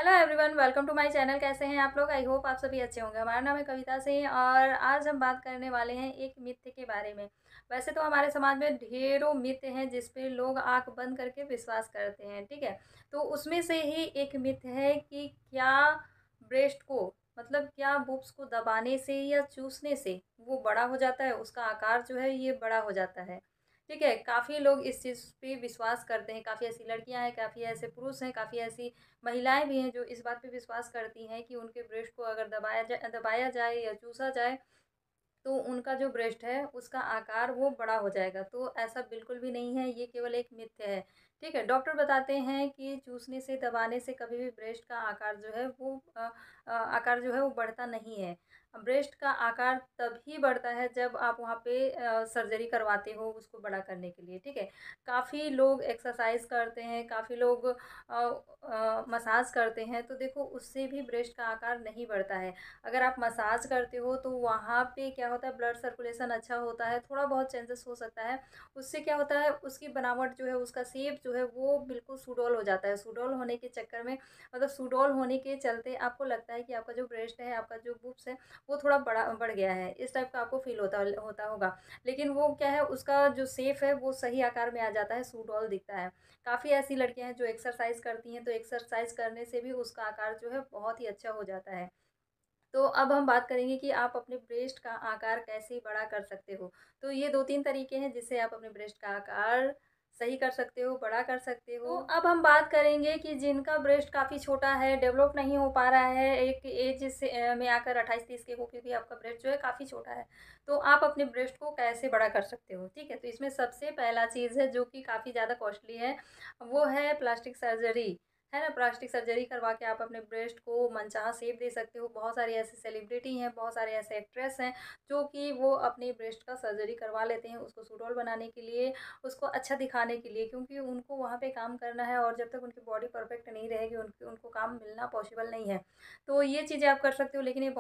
Hello everyone, welcome to my channel. कैसे हैं आप लोग? आई होप आप सभी अच्छे होंगे। हमारा नाम है कविता सिंह और आज हम बात करने वाले हैं एक मिथ के बारे में। वैसे तो हमारे समाज में ढेरों मिथ हैं जिस पे लोग आंख बंद करके विश्वास करते हैं, ठीक है। तो उसमें से ही एक मिथ है कि क्या ब्रेस्ट को मतलब क्या बुब्स को दबाने से या चूसने से वो बड़ा हो जाता है, उसका आकार जो है ये बड़ा हो जाता है। ठीक है, काफ़ी लोग इस चीज़ पे विश्वास करते हैं। काफ़ी ऐसी लड़कियां हैं, काफ़ी ऐसे पुरुष हैं, काफ़ी ऐसी महिलाएं भी हैं जो इस बात पे विश्वास करती हैं कि उनके ब्रेस्ट को अगर दबाया जाए या चूसा जाए तो उनका जो ब्रेस्ट है उसका आकार वो बड़ा हो जाएगा। तो ऐसा बिल्कुल भी नहीं है, ये केवल एक मिथ्य है। ठीक है, डॉक्टर बताते हैं कि चूसने से दबाने से कभी भी ब्रेस्ट का आकार जो है वो आकार जो है वो बढ़ता नहीं है। ब्रेस्ट का आकार तभी बढ़ता है जब आप वहाँ पे सर्जरी करवाते हो उसको बड़ा करने के लिए। ठीक है, काफ़ी लोग एक्सरसाइज करते हैं, काफ़ी लोग मसाज करते हैं, तो देखो उससे भी ब्रेस्ट का आकार नहीं बढ़ता है। अगर आप मसाज करते हो तो वहाँ पे क्या होता है, ब्लड सर्कुलेशन अच्छा होता है, थोड़ा बहुत चेंजेस हो सकता है। उससे क्या होता है, उसकी बनावट जो है, उसका शेप जो है वो बिल्कुल सुडौल हो जाता है। सुडौल होने के चक्कर में मतलब सुडौल होने के चलते आपको लगता है कि आपका जो ब्रेस्ट है, आपका जो बुब्स है वो थोड़ा बड़ा बढ़ गया है, इस टाइप का आपको फील होता होगा। लेकिन वो क्या है, उसका जो शेप है वो सही आकार में आ जाता है, सुडौल दिखता है। काफ़ी ऐसी लड़कियां हैं जो एक्सरसाइज करती हैं, तो एक्सरसाइज करने से भी उसका आकार जो है बहुत ही अच्छा हो जाता है। तो अब हम बात करेंगे कि आप अपने ब्रेस्ट का आकार कैसे बड़ा कर सकते हो। तो ये 2-3 तरीके हैं जिससे आप अपने ब्रेस्ट का आकार सही कर सकते हो, बड़ा कर सकते हो। तो अब हम बात करेंगे कि जिनका ब्रेस्ट काफ़ी छोटा है, डेवलप नहीं हो पा रहा है, एक एज से में आकर 28-30 के हो के भी आपका ब्रेस्ट जो है काफ़ी छोटा है, तो आप अपने ब्रेस्ट को कैसे बड़ा कर सकते हो, ठीक है? तो इसमें सबसे पहला चीज़ है जो कि काफ़ी ज़्यादा कॉस्टली है, वो है प्लास्टिक सर्जरी। है ना, प्लास्टिक सर्जरी करवा के आप अपने ब्रेस्ट को मनचाहा शेप दे सकते हो। बहुत सारे ऐसे सेलिब्रिटी हैं, बहुत सारे ऐसे एक्ट्रेस हैं जो कि वो अपने ब्रेस्ट का सर्जरी करवा लेते हैं उसको सुडौल बनाने के लिए, उसको अच्छा दिखाने के लिए, क्योंकि उनको वहाँ पे काम करना है और जब तक उनकी बॉडी परफेक्ट नहीं रहेगी उनको काम मिलना पॉसिबल नहीं है। तो ये चीज़ें आप कर सकते हो, लेकिन ये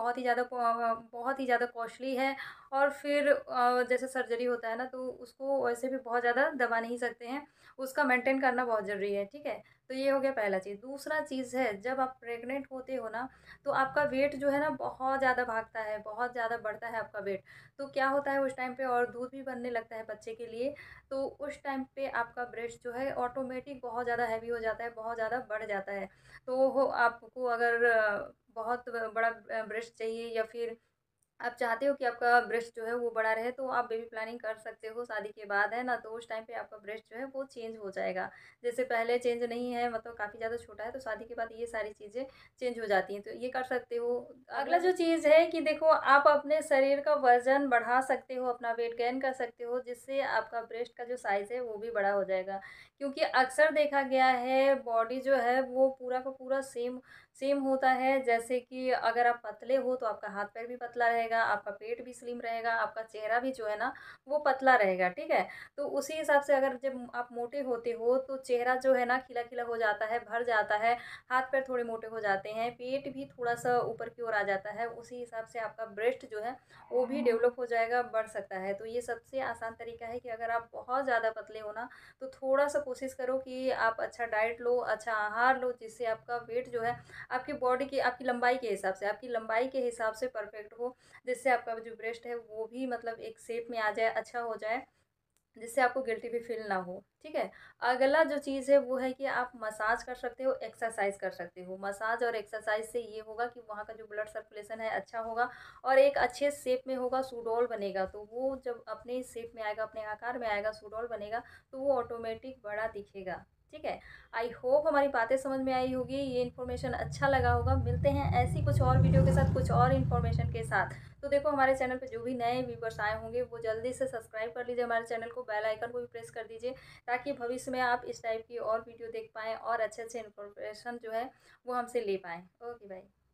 बहुत ही ज़्यादा कॉस्टली है। और फिर जैसे सर्जरी होता है ना, तो उसको वैसे भी बहुत ज़्यादा दबा नहीं सकते हैं, उसका मेंटेन करना बहुत ज़रूरी है, ठीक है। तो ये हो गया पहला चीज़। दूसरा चीज़ है, जब आप प्रेग्नेंट होते हो ना, तो आपका वेट जो है ना बहुत ज़्यादा भागता है, बहुत ज़्यादा बढ़ता है आपका वेट। तो क्या होता है उस टाइम पे, और दूध भी बनने लगता है बच्चे के लिए, तो उस टाइम पे आपका ब्रेस्ट जो है ऑटोमेटिक बहुत ज़्यादा हैवी हो जाता है, बहुत ज़्यादा बढ़ जाता है। तो हो आपको अगर बहुत बड़ा ब्रेस्ट चाहिए या फिर आप चाहते हो कि आपका ब्रेस्ट जो है वो बड़ा रहे, तो आप बेबी प्लानिंग कर सकते हो शादी के बाद, है ना। तो उस टाइम पे आपका ब्रेस्ट जो है वो चेंज हो जाएगा। जैसे पहले चेंज नहीं है, मतलब काफ़ी ज़्यादा छोटा है, तो शादी के बाद ये सारी चीज़ें चेंज हो जाती हैं, तो ये कर सकते हो। अगला जो चीज़ है कि देखो, आप अपने शरीर का वज़न बढ़ा सकते हो, अपना वेट गेन कर सकते हो, जिससे आपका ब्रेस्ट का जो साइज़ है वो भी बड़ा हो जाएगा। क्योंकि अक्सर देखा गया है बॉडी जो है वो पूरा का पूरा सेम सेम होता है। जैसे कि अगर आप पतले हो तो आपका हाथ पैर भी पतला रहेगा, आपका पेट भी स्लिम रहेगा, आपका चेहरा भी जो है ना वो पतला रहेगा, ठीक है। तो उसी हिसाब से अगर जब आप मोटे होते हो तो चेहरा जो है ना खिला खिला हो जाता है, भर जाता है, हाथ पैर थोड़े मोटे हो जाते हैं, पेट भी थोड़ा सा ऊपर की ओर आ जाता है। उसी हिसाब से आपका ब्रेस्ट जो है वो भी डेवलप हो जाएगा, बढ़ सकता है। तो ये सबसे आसान तरीका है कि अगर आप बहुत ज़्यादा पतले हो ना, तो थोड़ा सा कोशिश करो कि आप अच्छा डाइट लो, अच्छा आहार लो, जिससे आपका वेट जो है आपकी बॉडी की, आपकी लंबाई के हिसाब से, आपकी लंबाई के हिसाब से परफेक्ट हो, जिससे आपका जो ब्रेस्ट है वो भी मतलब एक शेप में आ जाए, अच्छा हो जाए, जिससे आपको गिल्टी भी फील ना हो, ठीक है। अगला जो चीज़ है वो है कि आप मसाज कर सकते हो, एक्सरसाइज कर सकते हो। मसाज और एक्सरसाइज से ये होगा कि वहाँ का जो ब्लड सर्कुलेशन है अच्छा होगा और एक अच्छे शेप में होगा, सुडौल बनेगा। तो वो जब अपने शेप में आएगा, अपने आकार में आएगा, सुडौल बनेगा, तो वो ऑटोमेटिक बड़ा दिखेगा, ठीक है। आई होप हमारी बातें समझ में आई होगी, ये इन्फॉर्मेशन अच्छा लगा होगा। मिलते हैं ऐसी कुछ और वीडियो के साथ, कुछ और इन्फॉर्मेशन के साथ। तो देखो, हमारे चैनल पे जो भी नए व्यूवर्स आए होंगे वो जल्दी से सब्सक्राइब कर लीजिए हमारे चैनल को, बेल आइकन को भी प्रेस कर दीजिए, ताकि भविष्य में आप इस टाइप की और वीडियो देख पाएँ और अच्छे अच्छे इन्फॉर्मेशन जो है वो हमसे ले पाएँ। Okay bye.